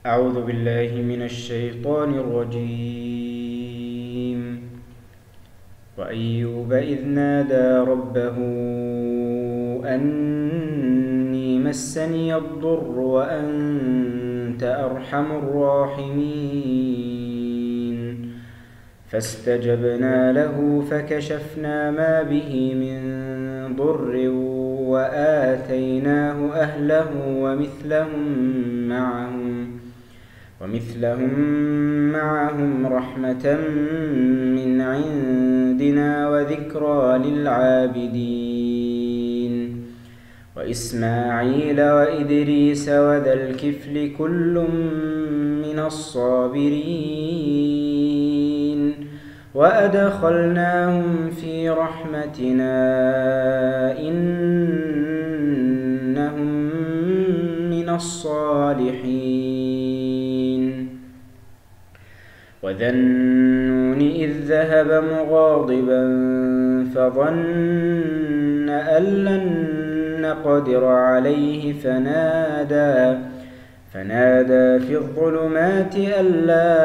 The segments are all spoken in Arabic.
أعوذ بالله من الشيطان الرجيم. وأيوب إذ نادى ربه أني مسني الضر وأنت أرحم الراحمين فاستجبنا له فكشفنا ما به من ضر وآتيناه أهله ومثلهم معهم رحمة من عندنا وذكرى للعابدين وإسماعيل وإدريس وذا الكفل كل من الصابرين وأدخلناهم في رحمتنا إنهم من الصالحين. وذا النون إذ ذهب مغاضبا فظن أن لن نقدر عليه فنادى في الظلمات أن لا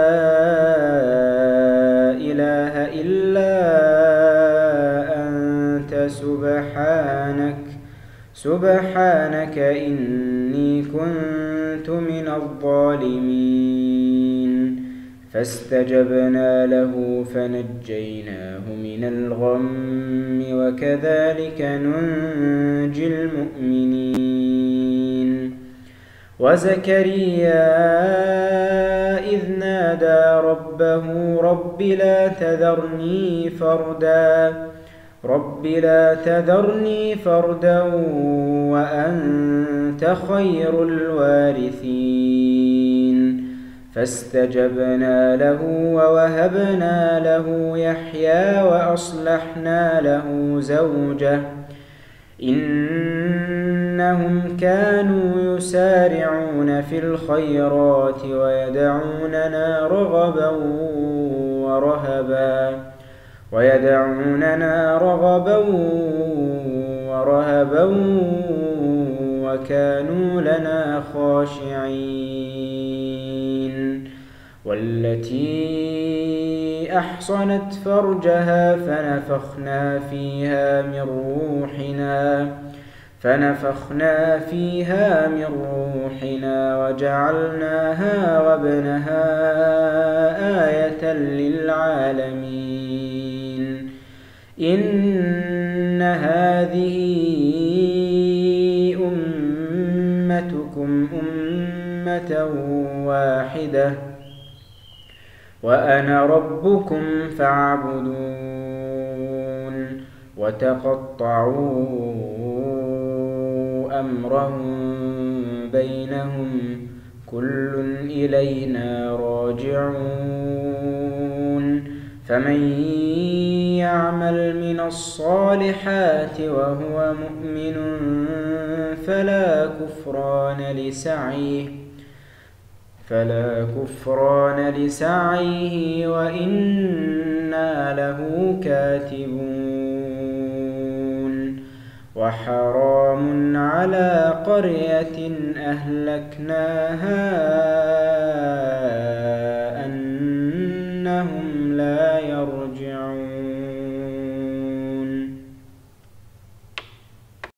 إله إلا أنت سبحانك إني كنت من الظالمين فاستجبنا له فنجيناه من الغم وكذلك ننجي المؤمنين. وزكريا إذ نادى ربه رب لا تذرني فردا وأنت خير الوارثين فاستجبنا له ووهبنا له يحيى وأصلحنا له زوجه إنهم كانوا يسارعون في الخيرات ويدعوننا رغبا ورهبا وكانوا لنا خاشعين. والتي أحصنت فرجها فنفخنا فيها من روحنا وجعلناها وابنها آية للعالمين. إن هذه أمتكم أمة واحدة وأنا ربكم فاعبدون. وتقطعوا أمرهم بينهم كل إلينا راجعون. فمن يعمل من الصالحات وهو مؤمن فلا كفران لسعيه وإنا له كاتبون. وحرام على قرية أهلكناها